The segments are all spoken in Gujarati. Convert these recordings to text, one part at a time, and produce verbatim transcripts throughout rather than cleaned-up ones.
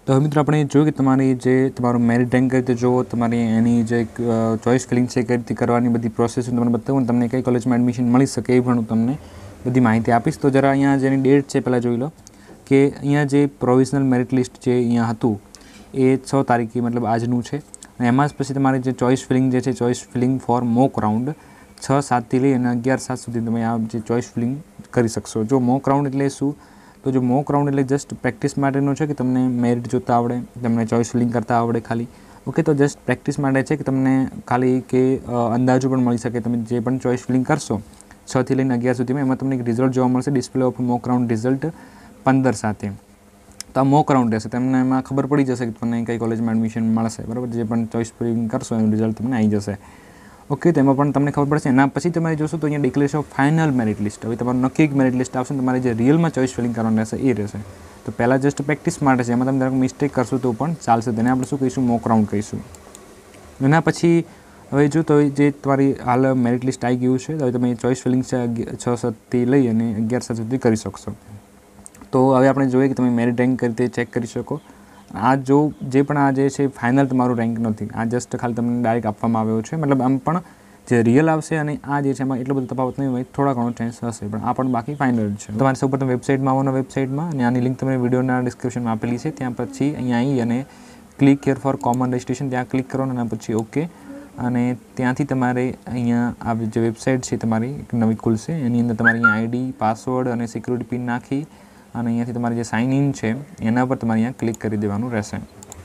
तो मित्र આપણે જોયું કે તમારી જે તમારું મેરિટ રેન્ક કઈ રીતે જોવો, તમારી એની જે ચોઇસ ફિલિંગ છે કઈ રીતે કરવાની બધી પ્રોસેસ હું તમને બતાવું, તમને કઈ કોલેજમાં એડમિશન મળી શકે એ પણ હું તમને બધી માહિતી આપીશ. તો જરા અહીંયા જેની ડેટ છે પહેલાં જોઈ લો કે અહીંયા જે પ્રોવિઝનલ મેરિટ લિસ્ટ જે અહીંયા હતું એ છ તારીખે મતલબ આજનું છે. અને એમાં જ પછી તમારી જે ચોઇસ ફિલિંગ જે છે choice filling for mock round છ સાતથી લઈ અને અગિયાર સાત સુધી તમે આ જે ચોઇસ ફિલિંગ કરી શકશો. જો મોક રાઉન્ડ એટલે શું, તો જો મોક રાઉન્ડ એટલે જસ્ટ પ્રેક્ટિસ માટેનો છે કે તમને મેરિટ જોતા આવડે, તમને ચોઇસ ફિલિંગ કરતા આવડે ખાલી. ઓકે, તો જસ્ટ પ્રેક્ટિસ માટે છે કે તમને ખાલી કે અંદાજો પણ મળી શકે. તમે જે પણ ચોઇસ ફિલિંગ કરશો છથી લઈને અગિયાર સુધીમાં એમાં તમને એક રિઝલ્ટ જોવા મળશે display of mock round result પંદર સાથે. તો આ મોક રાઉન્ડ રહેશે, તમને એમાં ખબર પડી જશે કે તમને કઈ કોલેજમાં એડમિશન મળશે. બરાબર, જે પણ ચોઇસ ફિલિંગ કરશો એનું રિઝલ્ટ તમને આવી જશે. ઓકે, તેમાં પણ તમને ખબર પડશે. એના પછી તમારે જોશો તો અહીંયા declaration of final merit list. હવે તમારું નક્કી એક મેરિટ લિસ્ટ આવશે, તમારે જે રિયલમાં ચોઇસ ફિલિંગ કરવાનું રહેશે એ રહેશે. તો પહેલાં જસ્ટ પ્રેક્ટિસ માટે છે, એમાં તમે જરાક મિસ્ટેક કરશો તો પણ ચાલશે. તેને આપણે શું કહીશું, મોક રાઉન્ડ કહીશું. એના પછી હવે જો તો જે તમારી હાલ મેરિટ લિસ્ટ આવી ગયું છે, તો હવે તમે ચોઇસ ફિલિંગ છે છ સાતથી લઈ અને અગિયાર સાત સુધી કરી શકશો. તો હવે આપણે જોઈએ કે તમે મેરિટ રેન્ક કઈ રીતે ચેક કરી શકો. આ જો જે પણ આ જે છે ફાઇનલ તમારું રેન્ક નથી, આ જસ્ટ ખાલી તમને ડાયરેક્ટ આપવામાં આવ્યો છે. મતલબ આમ પણ જે રિયલ આવશે અને આ જે છે એમાં એટલો બધો તફાવત નહીં હોય, થોડા ઘણો ચેન્જ હશે, પણ આ પણ બાકી ફાઇનલ છે. તમારે સૌ પ્રથમ વેબસાઇટમાં આવવાનો, વેબસાઇટમાં અને આની લિંક તમને વિડીયોના ડિસ્ક્રિપ્શનમાં આપેલી છે. ત્યાં પછી અહીંયા આવી અને click here for common registration ત્યાં ક્લિક કરવાનું અને પછી ઓકે. અને ત્યાંથી તમારે અહીંયા આ જે વેબસાઇટ છે તમારી એક નવી ખુલશે. એની અંદર તમારી અહીંયા આઈડી, પાસવર્ડ અને સિક્યુરિટી પિન નાખી અને અહીંયાથી તમારે જે સાઇન ઇન છે એના પર તમારે અહીંયા ક્લિક કરી દેવાનું રહેશે.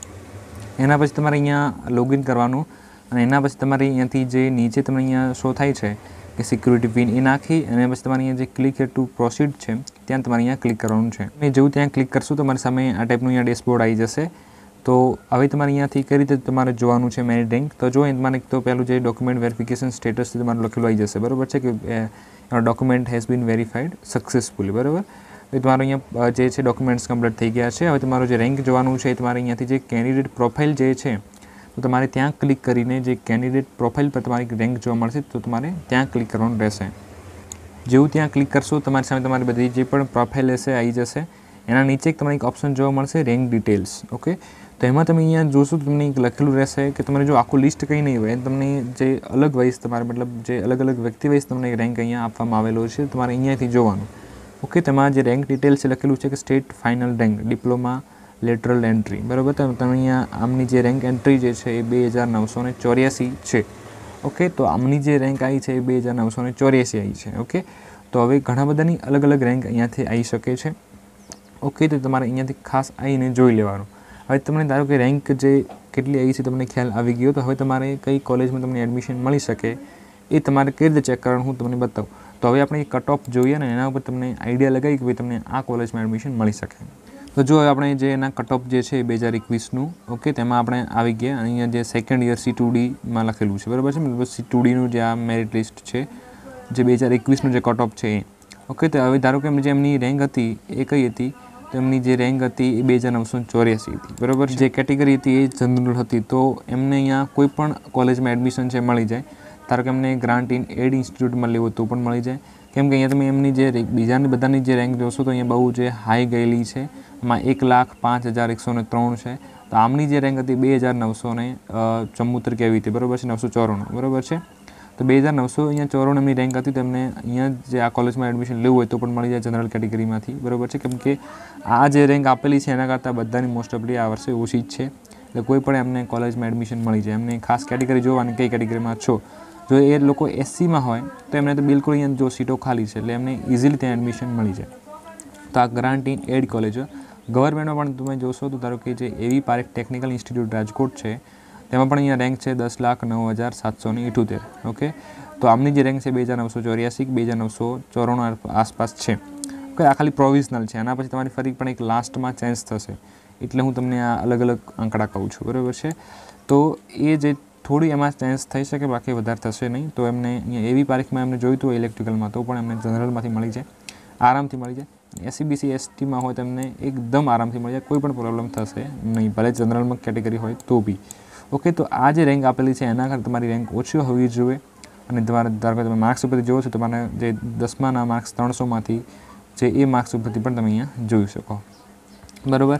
એના પછી તમારે અહીંયા લોગિન કરવાનું અને એના પછી તમારે અહીંયાથી જે નીચે તમને અહીંયા શો થાય છે કે સિક્યુરિટી પિન એ નાખી અને પછી તમારે અહીંયા જે ક્લિક હિયર ટુ પ્રોસીડ છે ત્યાં તમારે અહીંયા ક્લિક કરવાનું છે. અને જેવું ત્યાં ક્લિક કરશો તમારી સામે આ ટાઈપનું અહીંયા ડેશબોર્ડ આવી જશે. તો હવે તમારે અહીંયાથી કઈ રીતે તમારે જોવાનું છે મેરિટ રેન્ક. તો જો તમારે તો પહેલું જે ડોક્યુમેન્ટ વેરિફિકેશન સ્ટેટસ તમારું લખેલું આવી જશે. બરાબર છે કે document has been verified successfully. બરાબર, તો તમારું અહીંયા જે છે ડોક્યુમેન્ટ્સ કમ્પ્લીટ થઈ ગયા છે. હવે તમારું જે રેન્ક જોવાનું છે તમારે અહીંયાથી જે કેન્ડિડેટ પ્રોફાઇલ જે છે તો તમારે ત્યાં ક્લિક કરીને જે કેન્ડિડેટ પ્રોફાઇલ પર તમારી રેન્ક જોવા મળશે તો તમારે ત્યાં ક્લિક કરવાનું રહેશે. જેવું ત્યાં ક્લિક કરશો તમારી સામે તમારી બધી જે પણ પ્રોફાઇલ હશે આવી જશે. એના નીચે એક તમને એક ઓપ્શન જોવા મળશે રેન્ક ડિટેલ્સ. ઓકે, તો એમાં તમે અહીંયા જોશો તો તમને એક લખેલું રહેશે કે તમારે જો આખું લિસ્ટ કંઈ નહીં હોય, તમને જે અલગ વાઇઝ તમારે મતલબ જે અલગ અલગ વ્યક્તિ વાઇઝ તમને રેન્ક અહીંયા આપવામાં આવેલો છે, તમારે અહીંયાથી જોવાનું. ઓકે, તેમાં જે રેન્ક ડિટેલ્સ લખેલું છે કે state final rank diploma lateral entry. બરાબર, તો તમે અહીંયા આમની જે રેન્ક એન્ટ્રી જે છે એ બે હજાર નવસો ને ચોર્યાસી છે. ઓકે, તો આમની જે રેન્ક આવી છે એ બે હજાર નવસો ને ચોર્યાસી આવી છે. ઓકે, તો હવે ઘણા બધાની અલગ અલગ રેન્ક અહીંયાથી આવી શકે છે. ઓકે, તો તમારે અહીંયાથી ખાસ આવીને જોઈ લેવાનું. હવે તમને ધારો કે રેન્ક જે કેટલી આવી છે તમને ખ્યાલ આવી ગયો, તો હવે તમારે કઈ કોલેજમાં તમને એડમિશન મળી શકે એ તમારે કઈ રીતે ચેક કરવાનું હું તમને બતાવું. તો હવે આપણે કટ ઓફ જોઈએ ને એના ઉપર તમને આઈડિયા લગાવી કે ભાઈ તમને આ કોલેજમાં એડમિશન મળી શકે. તો જો આપણે જે એના કટ ઓફ જે છે બે હજાર એકવીસનું, ઓકે, તેમાં આપણે આવી ગયા. અહીંયા જે સેકન્ડ યર સી ટુ ડીમાં લખેલું છે. બરાબર છે, મતલબ સી ટુ ડીનું જે આ મેરિટ લિસ્ટ છે જે બે હજાર એકવીસનું જે કટ ઓફ છે એ. ઓકે, તો હવે ધારો કે જે એમની રેન્ક હતી એ કઈ હતી, તો એમની જે રેન્ક હતી એ બે હજાર નવસો ચોર્યાસી હતી. બરાબર, જે કેટેગરી હતી એ જનરલ હતી. તો એમને અહીંયા કોઈ પણ કોલેજમાં એડમિશન છે મળી જાય. ધારો કે એમને ગ્રાન્ટ ઇન એડ ઇન્સ્ટિટ્યૂટમાં લેવું તો પણ મળી જાય. કેમ કે અહીંયા તમે એમની જે બીજાની બધાની જે રેન્ક જોશો તો અહીંયા બહુ જે હાઈ ગયેલી છે. એમાં એક લાખ પાંચ હજાર એકસો ને ત્રણ છે. તો આમની જે રેન્ક હતી બે હજાર નવસો ને ચુમ્મોતેર કેવી હતી. બરાબર છે, નવસો ચોરાણું. બરાબર છે, તો બે હજાર નવસો અહીંયા ચોરાણું એમની રેન્ક હતી. તો એમને અહીંયા જે આ કોલેજમાં એડમિશન લેવું હોય તો પણ મળી જાય જનરલ કેટેગરીમાંથી. બરાબર છે, કેમ કે આ જે રેન્ક આપેલી છે એના કરતાં બધાની મોસ્ટ ઓફલી આ વર્ષે ઓછી જ છે. એટલે કોઈ પણ એમને કોલેજમાં એડમિશન મળી જાય. એમને ખાસ કેટેગરી જોવાની કઈ કેટેગરીમાં છો. જો એ લોકો એસસીમાં હોય તો એમને તો બિલકુલ અહીંયા જો સીટો ખાલી છે એટલે એમને ઇઝીલી ત્યાં એડમિશન મળી જાય. તો આ ગ્રાન્ટ ઇન એડ કોલેજ ગવર્મેન્ટમાં પણ તમે જોશો તો ધારો કે જે એવી પારેખ ટેકનિકલ ઇન્સ્ટિટ્યૂટ રાજકોટ છે તેમાં પણ અહીંયા રેન્ક છે દસ લાખ નવ હજાર સાતસો ને ઇઠોતેર. ઓકે, તો આમની જે રેન્ક છે બે હજાર નવસો ચોર્યાસી બે હજાર નવસો ચોરાણું આસપાસ છે. ઓકે, આ ખાલી પ્રોવિઝનલ છે. આના પછી તમારી ફરી પણ એક લાસ્ટમાં ચેન્જ થશે. એટલે હું તમને આ અલગ અલગ આંકડા કહું છું. બરાબર છે, તો એ જે થોડી એમાં ચેન્જ થઈ શકે, બાકી વધારે થશે નહીં. તો એમને અહીંયા એવી પારીખમાં એમને જોઈતું હોય ઇલેક્ટ્રિકલમાં તો પણ એમને જનરલમાંથી મળી જાય, આરામથી મળી જાય. એસસીબીસી એસટીમાં હોય તો એમને એકદમ આરામથી મળી જાય, કોઈ પણ પ્રોબ્લેમ થશે નહીં, ભલે જનરલમાં કેટેગરી હોય તો બી. ઓકે, તો આ જે રેન્ક આપેલી છે એના કરતાં તમારી રેન્ક ઓછી હોવી જોઈએ. અને તમારે ધારો કે તમે માર્ક્સ ઉપરથી જોવો છો, તમારે જે દસમાના માર્ક્સ ત્રણસોમાંથી જે એ માર્ક્સ ઉપરથી પણ તમે અહીંયા જોઈ શકો. બરાબર,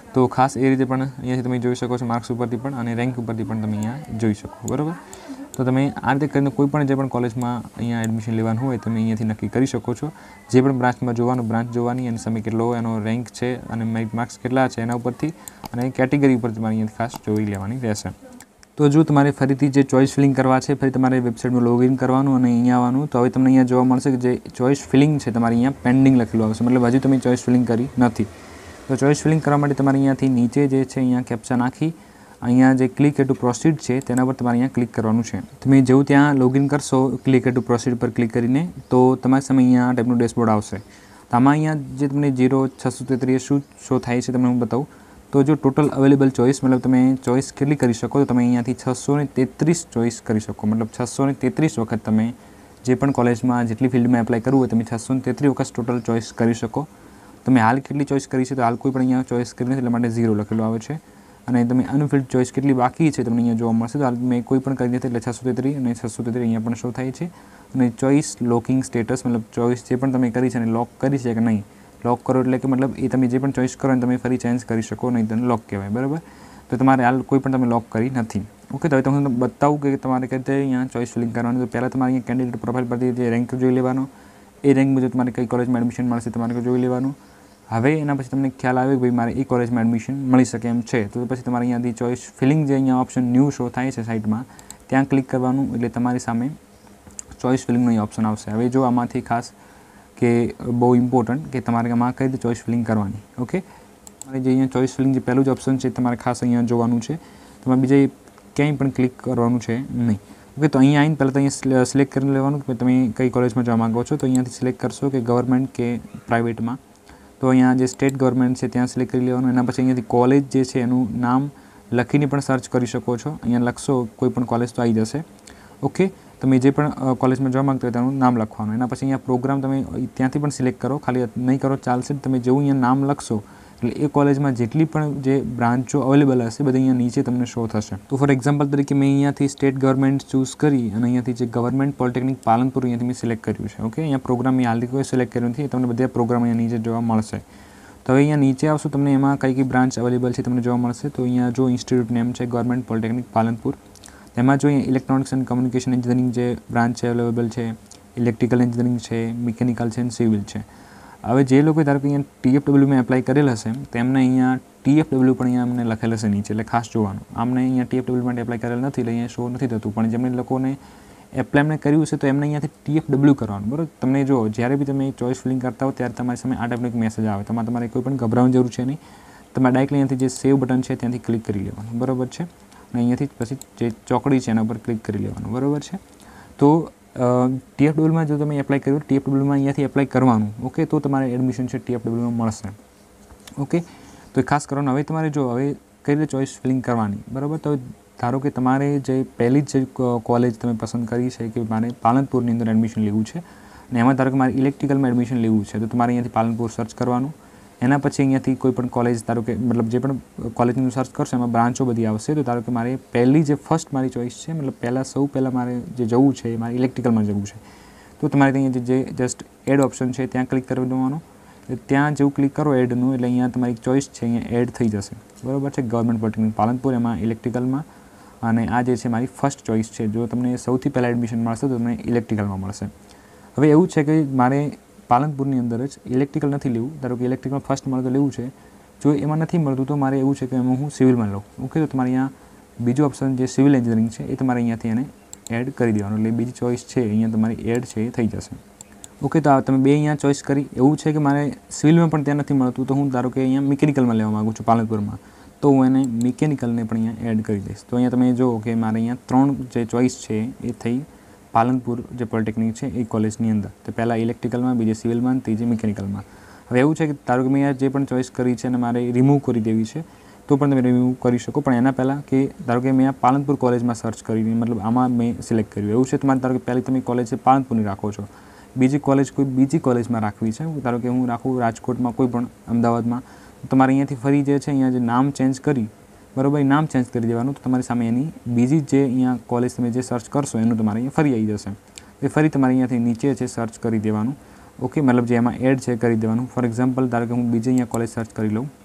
तो खास ए रीते पण अहींयाथी तमे जोई शको छो मार्क्स उपरथी पण अने रेंक उपरथी पण तमे अहींया जोई शको, बराबर। तो तमे आ रीते करीने कोई पण जे पण कॉलेजमां अहींया एडमिशन लेवानुं होय तमे अहींयाथी नक्की करी शको छो। जे पण ब्रांचमां जोवानुं ब्रांच जोवानी अने समय केटलो एनो रेंक छे अने मेरिट मार्क्स केटला छे एना उपरथी अने केटेगरी पर तमारे अहींयाथी खास जोई लेवानी रहेशे। तो जो तमारे फरीथी जे चॉइस फिलिंग करवा छे फरी तमारे वेबसाइटमां लॉगिन करवानुं अने अहींया आववानुं। तो हवे तमने अहींया जोवा मळशे के जे चॉइस फिलिंग छे तमारे अहींया पेन्डिंग लखेलुं आवशे, मतलब हजी तमे चॉइस फिलिंग करी नथी। तो चॉइस फिलिंग करवा माटे तमारे अहींयाथी नीचे जे छे अहींया केप्चा नाखी अहींया जे क्लिक टू प्रोसीड छे तेना पर तमारे अहींया क्लिक करवानुं छे। तमे जेवुं त्यां लॉगिन करशो क्लिक टू प्रोसीड पर क्लिक करीने तो तमारी सामे अहींया आ टाइपनुं डेशबोर्ड आवशे। तो आमां अहींया जे तमने जीरो छसो तेत्रीस शुं शो थाय छे तमने हुं बतावुं। तो जो टोटल अवेलेबल चॉइस मतलब तमे चॉइस केटली करी शको तो तमे अहींयाथी छसो ने तेत्रीस चॉइस करी शको, मतलब छसो ने तेत्रीस वखत तमे जे पण कॉलेजमां जेटली फील्डमां एप्लाय करवुं होय तमे छसो ने तेत्रीस वखत टोटल चॉइस करी शको। तमे हाल केटली चॉइस करी छे तो हाल कोई पण अहींया चॉइस करी नथी એટલા માટે ઝીરો લખેલું આવે છે અને તમે અનફિલ્ડ ચોઇસ કેટલી બાકી છે તમને અહીંયા જોવા મળશે। તો હાલ મેં કોઈ પણ કરી નથી એટલે છસો તેત્રીસ અને છસો તેત્રીસ અહીંયા પણ શો થાય છે। અને ચોઇસ લોકિંગ સ્ટેટસ मतलब ચોઇસ જે પણ તમે કરી છે અને લોક કરી છે કે નહીં, લોક કરો એટલે કે मतलब એ તમે જે પણ ચોઇસ કરો ને તમે ફરી ચેન્જ કરી શકો નહીં, તેને લોક કહેવાય, બરાબર। તો તમારે હાલ કોઈ પણ તમે લોક કરી નથી। ઓકે, તો હવે તમને બતાવું કે તમારે કઈ રીતે અહીંયા ચોઇસ ફિલિંગ કરવાની। તો પહેલાં તમારે અહીંયા કેન્ડિડેટ પ્રોફાઇલ પરથી જે રેન્ક જોઈ લેવાનો, એ રેન્ક મુજબ તમારે કઈ કોલેજમાં એડમિશન મળશે તમારે જોઈ લેવાનું। હવે એના પછી તમને ખ્યાલ આવે કે ભાઈ મારે એ કોલેજમાં એડમિશન મળી શકે એમ છે તો પછી તમારે અહીંયાથી ચોઇસ ફિલિંગ જે અહીંયા ઓપ્શન ન્યૂ શો થાય છે સાઇટમાં ત્યાં ક્લિક કરવાનું એટલે તમારી સામે ચોઇસ ફિલિંગનો અહીં ઓપ્શન આવશે। હવે જો આમાંથી ખાસ કે બહુ ઇમ્પોર્ટન્ટ કે તમારે આમાં કઈ રીતે ચોઇસ ફિલિંગ કરવાની। ઓકે, તમારે જે અહીંયા ચોઇસ ફિલિંગ જે પહેલું જ ઓપ્શન છે તમારે ખાસ અહીંયા જોવાનું છે, તમારે બીજે ક્યાંય પણ ક્લિક કરવાનું છે નહીં। ઓકે, તો અહીંયા આવીને પહેલાં તો અહીંયા સિલેક્ટ કરી લેવાનું કે તમે કઈ કોલેજમાં જવા માગો છો। તો અહીંયાથી સિલેક્ટ કરશો કે ગવર્મેન્ટ કે પ્રાઇવેટમાં। तो अहींया जे स्टेट गवर्नमेंट है त्यां सिलेक्ट करी लेवानुं। एना पछी अहींयाथी कॉलेज जे छे एनुं नाम लखीने पण सर्च करी शको छो। अहींया लखशो कोई पण कॉलेज तो आई जशे। ओके, तमे जे पण कॉलेजमां जवा मांगता होय तेनुं नाम लखवानुं। एना पछी अहींया प्रोग्राम तमे त्यांथी पण सिलेक्ट करो, खाली नहीं करो चालशे। तमे जेवुं अहींया नाम लखशो એટલે એ કોલેજમાં જેટલી પણ જે બ્રાન્ચો અવેલેબલ હશે બધી અહીંયા નીચે તમને શો થશે। તો ફોર એક્ઝામ્પલ તરીકે મેં અહીંયાથી સ્ટેટ ગવર્મેન્ટ ચૂઝ કરી અને અહીંયાથી જે ગવર્મેન્ટ પોલિટેકનિક પાલનપુર અહીંયાથી મેં સિલેક્ટ કર્યું છે। ઓકે, અહીંયા પ્રોગ્રામ મેં હાલથી કોઈ સિલેક્ટ કર્યું નથી, તમને બધા પ્રોગ્રામ અહીંયા નીચે જોવા મળશે। તો હવે અહીંયા નીચે આવશો તમને એમાં કઈ કઈ બ્રાન્ચ અવેલેબલ છે તમને જોવા મળશે। તો અહીંયા જો ઇન્સ્ટિટ્યૂટ નેમ છે ગવર્મેન્ટ પોલિટેકનિક પાલનપુર, તેમાં જો અહીંયા ઇલેક્ટ્રોનિક્સ એન્ડ કમ્યુનિકેશન એન્જિનિયરિંગ જે બ્રાન્ચ છે અવેલેબલ છે, ઇલેક્ટ્રિકલ એન્જિનિયરિંગ છે, મિકેનિકલ છે અને સિવિલ છે। હવે જે લોકો ધારો કે અહીંયા ટીએફડબલ્યુમાં એપ્લાય કરેલ હશે તેમને અહીંયા ટીએફડબલ્યુ પણ અહીંયા અમને લખેલ હશે નીચે, એટલે ખાસ જોવાનું। આમને અહીંયા ટીએફડબલ્યુ માટે એપ્લાય કરેલ નથી એટલે અહીંયા શો નથી થતું, પણ જેમને લોકોને એપ્લાય એમને કર્યું છે તો એમને અહીંયાથી ટીએફડબલ્યુ કરવાનું, બરાબર। તમને જો જ્યારે બી તમે ચોઇસ ફિલિંગ કરતા હો ત્યારે તમારી સામે આ ટાઈપનો એક મેસેજ આવે, તમારે તમારે કોઈ પણ ગભરાવાની જરૂર છે નહીં। તમારે ડાયરેક્ટલી અહીંયાથી જે સેવ બટન છે ત્યાંથી ક્લિક કરી લેવાનું, બરાબર છે। અને અહીંયાથી પછી જે ચોકડી છે એના પર ક્લિક કરી લેવાનું, બરાબર છે। તો ટીએફડબલ્યુમાં જો તમે એપ્લાય કર્યું ટીએફડબલ્યુમાં અહીંયાથી એપ્લાય કરવાનું। ઓકે, તો તમારે એડમિશન છે ટીએફડબલ્યુમાં મળશે। ઓકે, તો ખાસ કરવાનું। હવે તમારે જો હવે કઈ રીતે ચોઇસ ફિલિંગ કરવાની, બરાબર। તો ધારો કે તમારે જે પહેલી જ કોલેજ તમે પસંદ કરી છે કે મારે પાલનપુરની અંદર એડમિશન લેવું છે અને એમાં ધારો કે મારે ઇલેક્ટ્રિકલમાં એડમિશન લેવું છે તો તમારે અહીંયાથી પાલનપુર સર્ચ કરવાનું। એના પછી અહીંયાથી કોઈ પણ કોલેજ ધારો કે મતલબ જે પણ કોલેજનું સર્ચ કરશો એમાં બ્રાન્ચો બધી આવશે। તો ધારો કે મારે પહેલી જે ફર્સ્ટ મારી ચોઇસ છે મતલબ પહેલાં સૌ પહેલાં મારે જે જવું છે મારે ઇલેક્ટ્રિકલમાં જવું છે તો તમારે અહીંયા જે જસ્ટ એડ ઓપ્શન છે ત્યાં ક્લિક કરી દેવાનું। ત્યાં જેવું ક્લિક કરો એડનું એટલે અહીંયા તમારી ચોઇસ છે અહીંયા એડ થઈ જશે, બરાબર છે। ગવર્મેન્ટ પોલિટેકનિક પાલનપુર એમાં ઇલેક્ટ્રિકલમાં અને આ જે છે મારી ફર્સ્ટ ચોઇસ છે। જો તમને સૌથી પહેલાં એડમિશન મળશે તો તમને ઇલેક્ટ્રિકલમાં મળશે। હવે એવું છે કે મારે પાલનપુરની અંદર જ ઇલેક્ટ્રિકલ નથી લેવું, ધારો કે ઇલેક્ટ્રિકલ ફર્સ્ટ મારે તો લેવું છે, જો એમાં નથી મળતું તો મારે એવું છે કે એમાં હું સિવિલમાં લઉં। ઓકે, તો તમારે અહીંયા બીજું ઓપ્શન જે સિવિલ એન્જિનિયરિંગ છે એ તમારે અહીંયાથી એને એડ કરી દેવાનું, એટલે બીજી ચોઇસ છે અહીંયા તમારી એડ છે એ થઈ જશે। ઓકે, તો તમે બે અહીંયા ચોઇસ કરી, એવું છે કે મારે સિવિલમાં પણ ત્યાં નથી મળતું તો હું ધારો કે અહીંયા મિકેનિકલમાં લેવા માગું છું પાલનપુરમાં, તો હું એને મિકેનિકલને પણ અહીંયા એડ કરી દઈશ। તો અહીંયા તમે જુઓ કે મારે અહીંયા ત્રણ જે ચોઇસ છે એ થઈ પાલનપુર જે પોલિટેકનિક છે એ કોલેજની અંદર। તો પહેલાં ઇલેક્ટ્રિકલમાં, બીજી સિવિલમાં, ત્રીજી મિકેનિકલમાં। હવે એવું છે કે ધારો કે મેં અહીંયા જે પણ ચોઇસ કરી છે અને મારે રિમૂવ કરી દેવી છે તો પણ તમે રિમૂવ કરી શકો, પણ એના પહેલાં કે ધારો કે મેં આ પાલનપુર કોલેજમાં સર્ચ કરી મતલબ આમાં મેં સિલેક્ટ કર્યું, એવું છે તમારે ધારો કે પહેલી તમે કોલેજ છે પાલનપુરની રાખો છો, બીજી કોલેજ કોઈ બીજી કોલેજમાં રાખવી છે, ધારો કે હું રાખું રાજકોટમાં કોઈ પણ અમદાવાદમાં, તમારે અહીંયાથી ફરી જે છે અહીંયા જે નામ ચેન્જ કરી, બરાબર, નામ ચેન્જ કરી દેવાનું તો તમારી સામે એની બીજી જે અહીંયા કોલેજ તમે જે સર્ચ કરશો એનું તમારે અહીંયા ફરી આવી જશે। એ ફરી તમારે અહીંયાથી નીચે છે સર્ચ કરી દેવાનું। ઓકે, મતલબ જે એમાં એડ છે કરી દેવાનું। ફોર એક્ઝામ્પલ ધારો કે હું બીજી અહીંયા કોલેજ સર્ચ કરી લઉં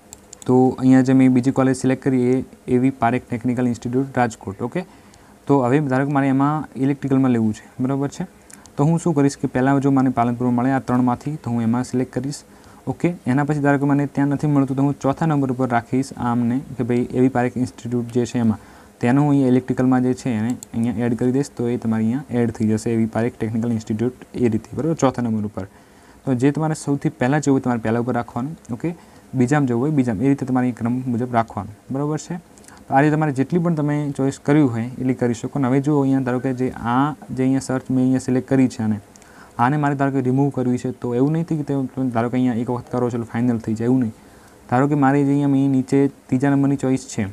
तो अहींया जे मैं बीजी कॉलेज सिलेक्ट करी ए A V Parekh technical institute Rajkot. Okay, तो हवे धारो के मारे एमां इलेक्ट्रिकल में लेवुं छे, बराबर छे। तो हूँ शू करीश कि पहला जो मैंने पालनपुर में मळे आ त्रणमांथी तो हूँ एमां सिलेक्ट करीश। ओके, एना पछी धारो के मैंने त्यां नथी मळतुं तो हूँ चौथा नंबर पर राखीश आमने कि भाई एवी पारेख इंस्टिट्यूट जे छे एमां तेनो अहीं इलेक्ट्रिकल में जे छे एने अहींया एड करी दईश तो ए तमारे अहींया एड थई जशे एवी पारेख टेक्निकल इंस्टिट्यूट ए रीते, बराबर, चौथा नंबर पर। तो जे तमारे सौथी पहला जवुं तमारे पहला पर राखवानुं। ओके, बीजामां जवुं होय बीजामां ए रीते तमारे क्रम मुजब राखवानुं, बराबर छे। तो आ रीते तमारे जेटली पण तमे चॉइस कर्युं होय એટલી કરી શકો। ને હવે જો અહીંયા ધારો કે જે આ જે અહીંયા સર્ચ મેં અહીંયા સિલેક્ટ કરી છે અને આને મારે ધારો કે રિમૂવ કરવી છે તો એવું નહીં કે તમે ધારો કે અહીંયા એક વખત કરો છો એટલે ફાઇનલ થઈ જાય, એવું નહીં। ધારો કે મારે જે અહીંયા મેં નીચે ત્રીજા નંબરની ચોઈસ છે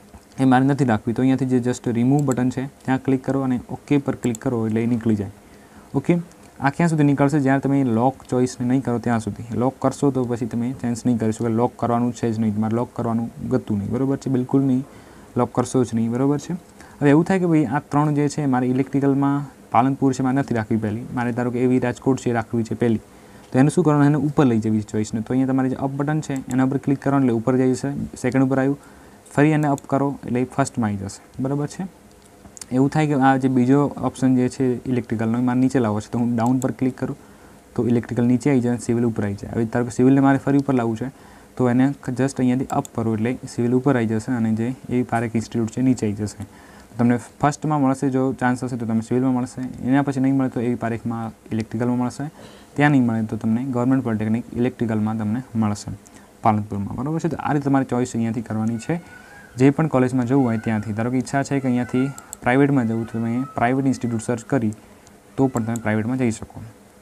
એ મારે નથી રાખવી તો અહીંયાથી જે જસ્ટ રિમૂવ બટન છે ત્યાં ક્લિક કરો અને ઓકે પર ક્લિક કરો એટલે એ નીકળી જાય। ઓકે, આ ક્યાં સુધી નીકળશે જ્યારે તમે લોક ચોઈસને નહીં કરો ત્યાં સુધી। લોક કરશો તો પછી તમે ચેન્જ નહીં કરી શકો, લોક કરવાનું છે જ નહીં, તમારે લોક કરવાનું ગતું નહીં, બરાબર છે, બિલકુલ નહીં, લોક કરશો જ નહીં, બરાબર છે। હવે એવું થાય કે ભાઈ આ ત્રણ જે છે મારે ઇલેક્ટ્રિકલમાં પાલનપુર છે મારે નથી રાખવી પહેલી, મારે ધારો કે એવી રાજકોટ છે રાખવી છે પહેલી, તો એને શું કરવાનું, એને ઉપર લઈ જવી ચોઈસને। તો અહીંયા તમારે જે અપ બટન છે એના ઉપર ક્લિક કરવાનું એટલે ઉપર જઈ જશે, સેકન્ડ ઉપર આવ્યું, ફરી એને અપ કરો એટલે એ ફર્સ્ટમાં આવી જશે, બરાબર છે। એવું થાય કે આ જે બીજો ઓપ્શન જે છે ઇલેક્ટ્રિકલનો એ મારે નીચે લાવવો છે તો હું ડાઉન પર ક્લિક કરું તો ઇલેક્ટ્રિકલ નીચે આવી જાય, સિવિલ ઉપર આવી જાય। હવે ધારો કે સિવિલને મારે ફરી ઉપર લાવવું છે તો એને જસ્ટ અહીંયાથી અપ કરો એટલે સિવિલ ઉપર આવી જશે અને જે એવી પારેખ ઇન્સ્ટિટ્યૂટ છે નીચે આવી જશે। તમને ફર્સ્ટમાં મળશે જો ચાન્સ હશે તો તમને સિવિલમાં મળશે, એના પછી નહીં મળે તો એવી પારેખમાં ઇલેક્ટ્રિકલમાં મળશે, ત્યાં નહીં મળે તો તમને ગવર્મેન્ટ પોલિટેકનિક ઇલેક્ટ્રિકલમાં તમને મળશે પાલનપુરમાં, બરાબર છે। તો આ રીતે તમારી ચોઈસ અહીંયાથી કરવાની છે જે પણ કોલેજમાં જવું હોય ત્યાંથી। ધારો કે ઈચ્છા છે કે અહીંયાથી પ્રાઇવેટમાં જવું તો તમે પ્રાઇવેટ ઇન્સ્ટિટ્યૂટ સર્ચ કરી તો પણ તમે પ્રાઇવેટમાં જઈ શકો।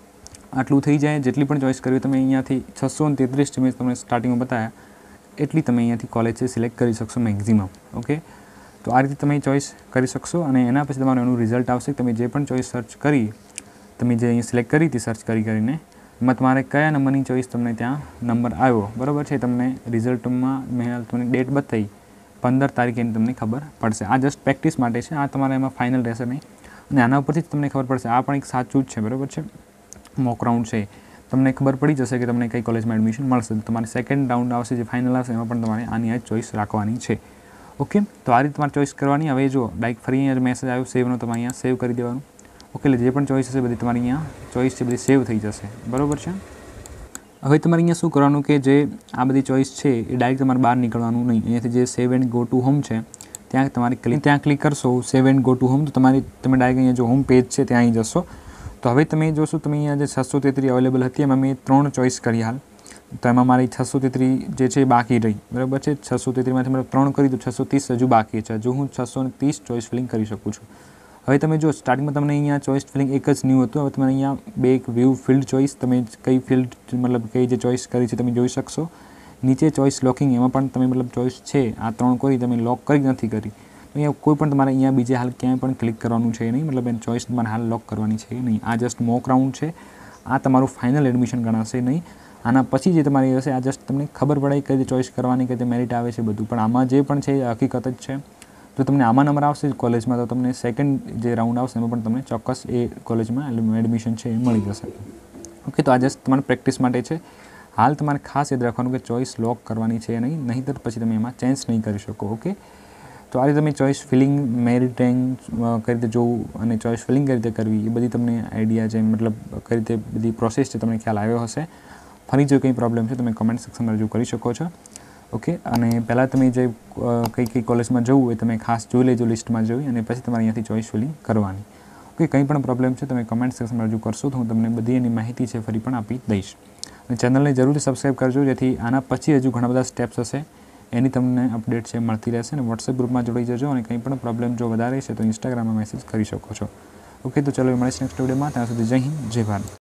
આટલું થઈ જાય, જેટલી પણ ચોઈસ કરવી તમે અહીંયાથી છસો ને તેત્રીસ મેં તમને સ્ટાર્ટિંગમાં બતાવ્યા એટલી તમે અહીંયાથી કોલેજ છે સિલેક્ટ કરી શકશો મેક્ઝિમમ। ઓકે, તો આ રીતે તમે ચોઈસ કરી શકશો અને એના પછી તમારું એનું રિઝલ્ટ આવશે। તમે જે પણ ચોઈસ સર્ચ કરી, તમે જે અહીં સિલેક્ટ કરી હતી સર્ચ કરી કરીને એમાં તમારે કયા નંબરની ચોઈસ તમને ત્યાં નંબર આવ્યો, બરાબર છે, તમને રિઝલ્ટમાં મેં તમને ડેટ બતાવી પંદર તારીખે તમને ખબર પડશે। આ જસ્ટ પ્રેક્ટિસ માટે છે, આ તમારે એમાં ફાઇનલ રહેશે નહીં અને આના ઉપરથી જ તમને ખબર પડશે। આ પણ એક સાચું જ છે, બરાબર છે, મોક રાઉન્ડ છે, તમને ખબર પડી જશે કે તમને કઈ કોલેજમાં એડમિશન મળશે। તો તમારે સેકન્ડ રાઉન્ડ આવશે જે ફાઇનલ આવશે એમાં પણ તમારે આની આ ચોઈસ રાખવાની છે। ઓકે, તો આ રીતે તમારે ચોઈસ કરવાની। હવે જો ડાયરેક્ટ ફરી અહીંયા મેસેજ આવ્યો સેવનો, તમારે અહીંયા સેવ કરી દેવાનું। ઓકે, એટલે જે પણ ચોઈસ હશે બધી તમારી અહીંયા ચોઈસ છે બધી સેવ થઈ જશે, બરાબર છે। હવે તમારે અહીંયા શું કરવાનું કે જે આ બધી ચોઈસ છે એ ડાયરેક્ટ તમારે બહાર નીકળવાનું નહીં, અહીંયાથી જે save and go to home છે ત્યાં તમારે ક્લિક ત્યાં ક્લિક કરશો save and go to home તો તમારી તમે ડાયરેક્ટ અહીંયા જો હોમ પેજ છે ત્યાં આવી જશો। તો હવે તમે જોશો તમે અહીંયા જે છસો તેત્રીસ અવેલેબલ હતી એમાં મેં ત્રણ ચોઈસ કરી હાલ, તો એમાં મારી છસો તેત્રીસ જે છે એ બાકી રહી, બરાબર છે। છસો તેત્રીસમાંથી મેં ત્રણ કરી તો છસો ત્રીસ હજુ બાકી છે, હજુ હું છસો ત્રીસ ચોઈસ ફિલિંગ કરી શકું છું। હવે તમે જો સ્ટાર્ટિંગમાં તમને અહીંયા ચોઈસ ફિલિંગ એક જ ન્યૂ હતું, હવે તમે અહીંયા બે એક વ્યૂ ફિલ્ડ ચોઈસ તમે કઈ ફિલ્ડ મતલબ કઈ જે ચોઈસ કરી છે તમે જોઈ શકશો। નીચે ચોઈસ લોકિંગ એમાં પણ તમે મતલબ ચોઈસ છે આ ત્રણ કરી તમે લોક કરી નથી કરી, અહીંયા કોઈ પણ તમારે અહીંયા બીજે હાલ ક્યાંય પણ ક્લિક કરવાનું છે નહીં, મતલબ એની ચોઈસ તમારે હાલ લોક કરવાની છે નહીં। આ જસ્ટ મોક રાઉન્ડ છે, આ તમારું ફાઇનલ એડમિશન ગણાશે નહીં। આના પછી જે તમારી હશે આ જસ્ટ તમને ખબર પડે કઈ રીતે ચોઈસ કરવાની, કઈ રીતે મેરિટ આવે છે બધું, પણ આમાં જે પણ છે એ હકીકત જ છે। જો તમને આમાં નંબર આવશે કોલેજમાં તો તમને સેકન્ડ જે રાઉન્ડ આવશે એમાં પણ તમને ચોક્કસ એ કોલેજમાં એડમિશન છે એ મળી જશે। ઓકે, તો આ જસ્ટ તમારે પ્રેક્ટિસ માટે છે। હાલ તમારે ખાસ યાદ રાખવાનું કે ચોઈસ લોક કરવાની છે નહીં, નહીંતર પછી તમે એમાં ચેન્જ નહીં કરી શકો। ઓકે, તો આ રીતે તમે ચોઈસ ફિલિંગ, મેરિટ રેન્ક કઈ રીતે જોવું અને ચોઈસ ફિલિંગ કઈ રીતે કરવી એ બધી તમને આઈડિયા છે, મતલબ કઈ રીતે બધી પ્રોસેસ છે તમને ખ્યાલ આવ્યો હશે। ફરી જો કંઈ પ્રોબ્લેમ છે તમે કમેન્ટ સેક્શનમાં રજૂ કરી શકો છો। ઓકે, અને પહેલાં તમે જે કઈ કઈ કોલેજમાં જવું હોય તમે ખાસ જોઈ લેજો, લિસ્ટમાં જોઈ અને પછી તમારે અહીંયાથી ચોઈસ ફિલિંગ કરવાની। ઓકે, કંઈ પણ પ્રોબ્લેમ છે તમે કમેન્ટ સેક્શનમાં રજૂ કરશો તો હું તમને બધી એની માહિતી છે ફરી પણ આપી દઈશ। અને ચેનલને જરૂરથી સબસ્ક્રાઈબ કરજો જેથી આના પછી હજુ ઘણા બધા સ્ટેપ્સ હશે એની તમને અપડેટ છે મળતી રહેશે। અને વોટ્સએપ ગ્રુપમાં જોડાઈ જજો અને કંઈ પણ પ્રોબ્લેમ જો વધારે છે તો ઇન્સ્ટાગ્રામમાં મેસેજ કરી શકો છો। ઓકે, તો ચલો મળીશ નેક્સ્ટ વિડીયોમાં, ત્યાં સુધી જય હિન્દ, જય ભારત।